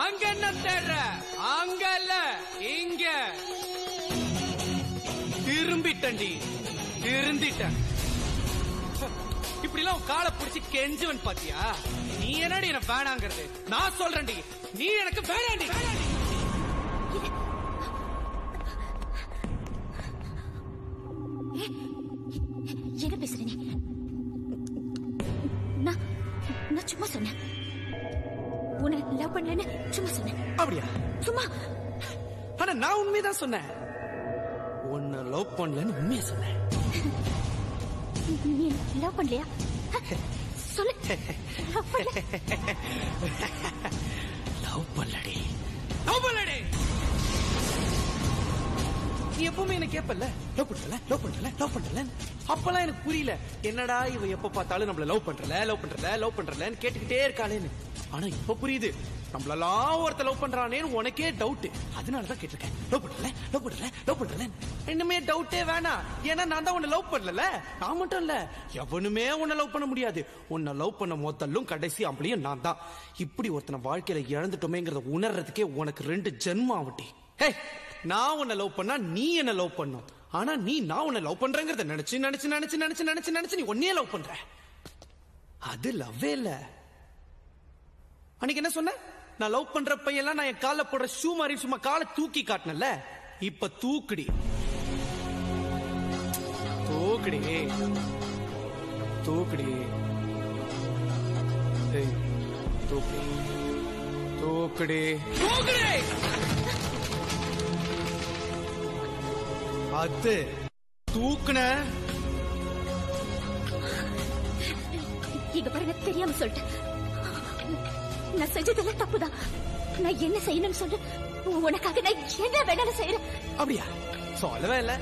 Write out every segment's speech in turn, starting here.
அங்க என்ன தேடுற? அங்க இல்ல, இங்க. திரும்பிட்டண்டி, திருந்திட்டேன். இப்படி எல்லாம் காலை பிடிச்சி கெஞ்சுவன் பாத்தியா? நீ என்னடி எனக்கு வேணாங்கிறது? நான் சொல்றேன்டி, நீ எனக்கு வேணாண்டி. என்ன பேசுற நீ? நான் சும்மா சொன்னேன். உன்னை லவ் பண்ணலன்னு சும்மா சொன்னேன். அப்படியா? சும்மா. ஆனா நான் உண்மைதான் சொன்னேன். உன்னை லவ் பண்ணலன்னு உண்மையா சொன்னேன். நீ லவ் பண்ணலையா? சொல்லு. லவ் பண்ணலடி, லவ் பண்ணலடி. நீ எப்பவுமே என்ன கேப்பல, லவ் பண்றல, லவ் பண்றல, லவ் பண்றல. அப்பெல்லாம் எனக்கு புரியல, என்னடா இவ எப்ப பார்த்தாலும் நம்மள லவ் பண்றல, லவ் பண்றல, லவ் பண்றலன்னு கேட்டுக்கிட்டே இருக்காளேன்னு. ஆனா இப்ப புரியுது, நம்மளெல்லாம் ஒருத்த லவ் பண்றானேன்னு உனக்கே டவுட். அதனாலதான் கேட்டிருக்கேன், லவ் பண்றல, லவ் பண்றல, லவ் பண்றல. இன்னுமே டவுட்டே வேணாம், ஏன்னா நான் தான் உன்னை லவ் பண்ணல. நான் மட்டும் இல்ல, எவனுமே உன்னை லவ் பண்ண முடியாது. உன்னை லவ் பண்ண முதல்லும் கடைசி ஆம்பளையும் நான் தான். இப்படி ஒருத்தனை வாழ்க்கையில இழந்துட்டோமேங்கிறத உணர்றதுக்கே உனக்கு 2 ஜென்மம் ஆவட்டி. ஹே, நான் உன்னை லவ் பண்ணா நீ என்ன லவ் பண்ணும். ஆனா நீ நான் உன்னை லவ் பண்றேங்கிறத நினைச்சு நினைச்சு நினைச்சு நினைச்சு நினைச்சு நினைச்சு நீ உன்னையே லவ் பண்ற. அது லவ்வே இல்ல. அன்னைக்கு என்ன சொன்ன? நான் லவ் பண்ற பையெல்லாம் நான் என் கால போடுற ஷூ மாதிரி சும்மா காலை தூக்கி காட்டினல. இப்ப தூக்குடி, தூக்குடி, தூக்குடி, தூக்குடி, தூக்குடி, தூக்குடி. அது தூக்குன. இங்க பாருங்க, தெரியாம சொல்லிட்டேன். நான் செஞ்சதெல்லாம் தப்புதான். நான் என்ன செய்யணும்னு சொல்லு, உனக்காக நான் என்ன வேணாலும் செய்யறேன். அப்படியா? சொல்லவே இல்ல.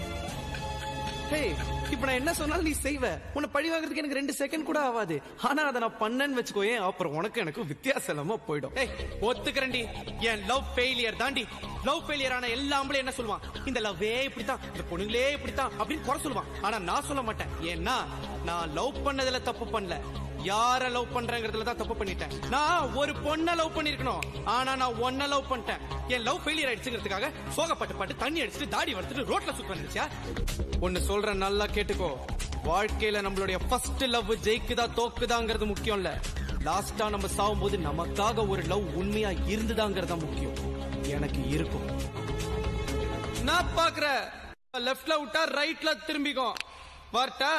இப்ப நான் என்ன சொன்னாலும் நீ செய்வ. உன்னை பழி வாங்குறதுக்கு எனக்கு 2 செகண்ட் கூட ஆகாது. ஆனா அதை நான் பண்ணேன்னு வச்சுக்கோயே, அப்புறம் உனக்கு எனக்கு வித்தியாசம் இல்லாம போயிடும். ஒத்துக்கிறேன்டி, என் லவ் ஃபெயிலியர் தாண்டி. லவ் ஃபெயிலியர் ஆன எல்லா ஆம்பளையும் என்ன சொல்லுவான்? இந்த லவ்வே இப்படித்தான், இந்த பொண்ணுங்களே இப்படித்தான் அப்படின்னு குறை சொல்லுவான். ஆனா நான் சொல்ல மாட்டேன். ஏன்னா நான் லவ் பண்ணதுல தப்பு பண்ணல, யார லவ் பண்றேங்கிறதுல தான் தப்பு பண்ணிட்டேன். நான் ஒரு பொண்ணை லவ் பண்ணிருக்கணும், ஆனா நான் ஒன்ன லவ் பண்ணிட்டேன். என் லவ் ஃபெயிலியர் ஆயிடுச்சுங்கிறதுக்காக சோகப்பட்டு பாட்டு தண்ணி அடிச்சுட்டு தாடி வளர்த்துட்டு ரோட்ல சுத்த வந்துச்சா? ஒன்னு சொல்றேன், நல்லா கேட்டுக்கோ. வாழ்க்கையில நம்மளுடைய ஃபர்ஸ்ட் லவ் ஜெயிக்குதா தோக்குதாங்கிறது முக்கியம் இல்ல. லாஸ்டா நம்ம சாகும் போது நமக்காக ஒரு லவ் உண்மையா இருந்துதாங்கிறதா முக்கியம். எனக்கு இருக்கும். நான் பாக்குற லெப்ட்ல விட்டா ரைட்ல திரும்பிக்கும். வரட்டா?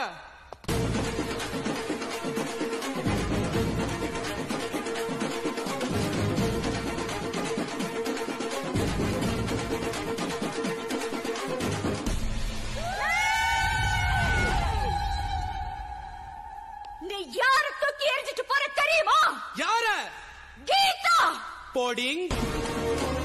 யார தூக்கி எரிஞ்சிட்டு போற தெரியுமா? யார? கீதா. போடிங்.